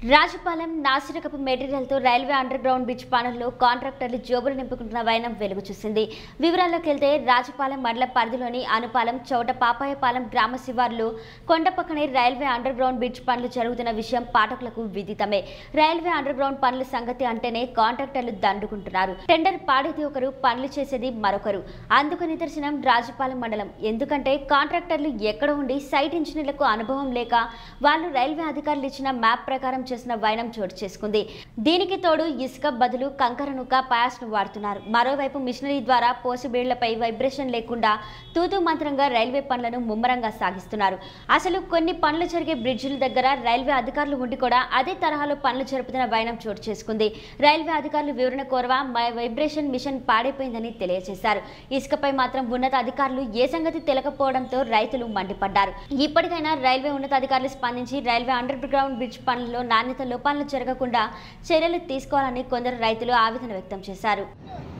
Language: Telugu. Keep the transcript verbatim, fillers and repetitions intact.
రాజపాలెం నాసిరకపు మెటీరియల్తో రైల్వే అండర్ గ్రౌండ్ బ్రిడ్జ్ పనుల్లో కాంట్రాక్టర్లు జోబులు నింపుకుంటున్న వైనం వెలుగు చూసింది. వివరాల్లోకి వెళ్తే రాజపాలెం మండల పరిధిలోని అనుపాలెం, చౌట పాపాయపాలెం గ్రామ శివార్లు కొండ పక్కనే రైల్వే అండర్ గ్రౌండ్ బ్రిడ్జ్ పనులు జరుగుతున్న విషయం పాఠకులకు విదితమే. రైల్వే అండర్ గ్రౌండ్ పనుల సంగతి అంటేనే కాంట్రాక్టర్లు దండుకుంటున్నారు. టెండర్ పాడేది ఒకరు, పనులు చేసేది మరొకరు. అందుకు నిదర్శనం రాజపాలెం మండలం. ఎందుకంటే కాంట్రాక్టర్లు ఎక్కడ ఉండి సైట్ ఇంజనీర్లకు అనుభవం లేక వాళ్ళు రైల్వే అధికారులు ఇచ్చిన మ్యాప్ ప్రకారం చేసిన వైనం చోటు చేసుకుంది. దీనికి తోడు ఇసుక బదులు కంకర నుక పయాస్ ను వాడుతున్నారు. మరోవైపు మిషనరీ ద్వారా పోసిబేళ్లపై వైబ్రేషన్ లేకుండా తూతూ మంత్రంగా రైల్వే పనులను ముమ్మరంగా సాగిస్తున్నారు. అసలు కొన్ని పనులు జరిగే బ్రిడ్జిల దగ్గర రైల్వే అధికారులు ఉండి కూడా అదే తరహాలో పనులు జరుపుతున్న వైనం చోటు చేసుకుంది. రైల్వే అధికారులు వివరణ కోరవా వైబ్రేషన్ మిషన్ పాడైపోయిందని తెలియజేశారు. ఇసుకపై మాత్రం ఉన్నత అధికారులు ఏ సంగతి తెలకపోవడంతో రైతులు మండిపడ్డారు. ఇప్పటికైనా రైల్వే ఉన్నతాధికారులు స్పందించి రైల్వే అండర్ గ్రౌండ్ బ్రిడ్జ్ పనుల్లో నాణ్యత లోపాలు జరగకుండా చర్యలు తీసుకోవాలని కొందరు రైతులు ఆవేదన వ్యక్తం చేశారు.